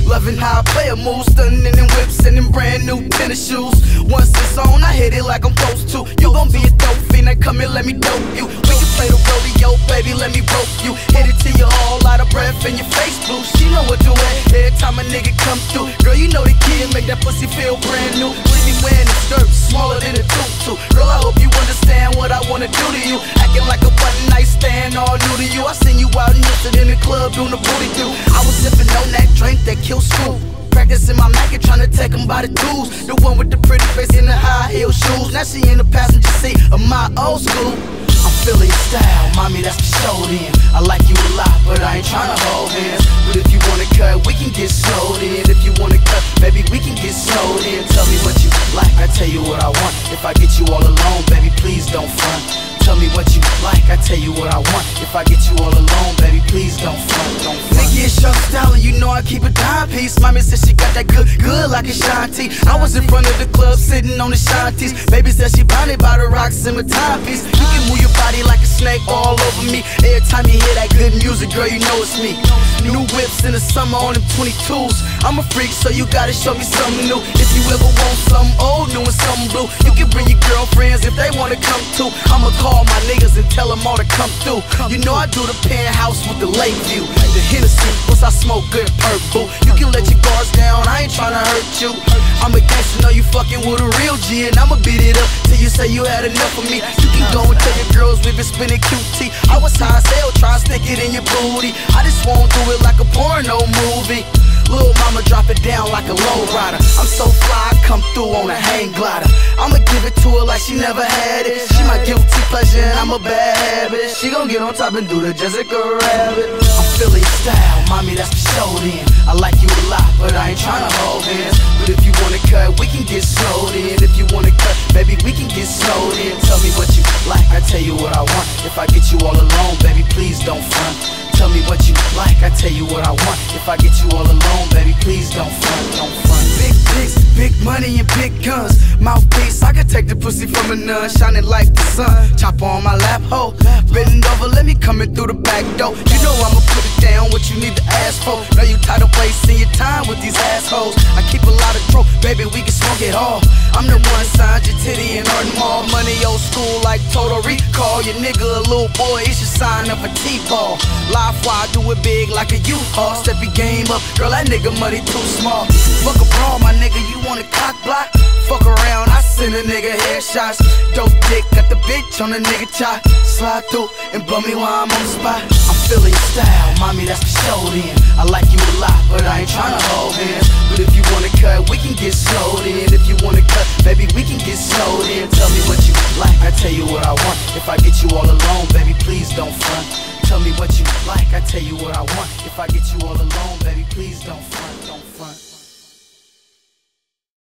Loving how I play a move, stunning in whips and in brand new tennis shoes. Once it's on, I hit it like I'm supposed to. You gon' be a dope fiend, now come here, let me dope you. We can play the rodeo, baby, let me rope you. Hit it till you're all out of breath and your face blue. She know what to wear every time a nigga come through. Girl, you know the kid make that pussy feel brand new. We be wearing the skirt smaller than a tutu. Girl, I hope you understand what I wanna do to you. Acting like a one night stand, all new to you. I seen you out naked in the club doing the booty do. I was sipping on that drink that kills school. Practicing my Mac and tryna take him by the tools. The one with the pretty face in the high heel shoes. Now she in the passenger seat of my old school. I'm feeling your style, mommy, that's for sure then. I like you a lot, but I ain't tryna hold hands. But if you wanna cut, we can get snowed in. If you wanna cut, baby, we can get snowed in. Tell me what you like, I tell you what I want. If I get you all alone, baby, please don't front. Tell me what you like, I tell you what I want. If I get you all alone, baby, please don't front, don't front. Nigga, it's your style and you know I keep a dime piece. Mommy said she got that good like a Shanti. I was in front of the club sitting on the Shanties. Baby said she blinded by the rocks in my timepiece. You can move your body like a snake all over me. Every time you hear that good music, girl, you know it's me. New whips in the summer on them 22s. I'm a freak, so you gotta show me something new. If you ever want something old, new and something blue, you can bring your girlfriends if they wanna come too. I'ma call my niggas and tell them all to come through. You know I do the penthouse with the lake view. The Hennessy, once I smoke good purple. You can let your guards down, I ain't tryna hurt you. I'm a gangster, know you fucking with a real G, and I'ma beat it up till you say you had enough of me. You can go and tell your girls we've been spinning QT. I was high as hell, try to stick it in your booty. I just won't do it like a porno movie. Little mama drop it down like a low rider. I'm so fly, I come through on a hang glider. I'ma give it to her like she never had it. She my guilty pleasure and I'm a bad habit. She gon' get on top and do the Jessica Rabbit. I'm feeling your style, mommy, that's for sure then. I like you a lot, but I ain't tryna hold hands. But if you wanna cut, we can get snowed in. If you wanna cut, baby, we can get snowed in. Tell me what you like, I tell you what I want. If I get you all alone, baby, please don't front. Tell me what you like, I tell you what I want. If I get you all alone, baby, please don't front, don't front. Big dicks, big money and big guns. Mouthpiece, I can take the pussy from a nun, shining like the sun. Chop on my lap, ho. Bend over, let me come in through the back door. You know I'ma put it down, what you need to ask for. Know you tired of wasting your time with these assholes. I keep a lot of throat, baby, we can smoke it all. I'm the one signed your titty and earn more money, old school like Total Recall. Your nigga a little boy, he should sign up for T-ball. Live why I do it big like a U-Haul. Step your game up, girl, that nigga money too small. Fuck a brawl, my nigga, you want a cock block? Fuck around, I send a nigga headshots. Dope dick, got the bitch on the nigga chop. Slide through and blow me while I'm on the spot. I'm feeling your style, mommy, that's for sure then. I like you a lot, but I ain't tryna hold hands. But if you wanna cut, we can get snowed in. If you wanna cut, baby, we can get snowed in. Tell me what you like, I tell you what I want. If I get you all alone, baby, please don't front. Tell me what you like, I tell you what I want. If I get you all alone, baby, please don't front, don't front.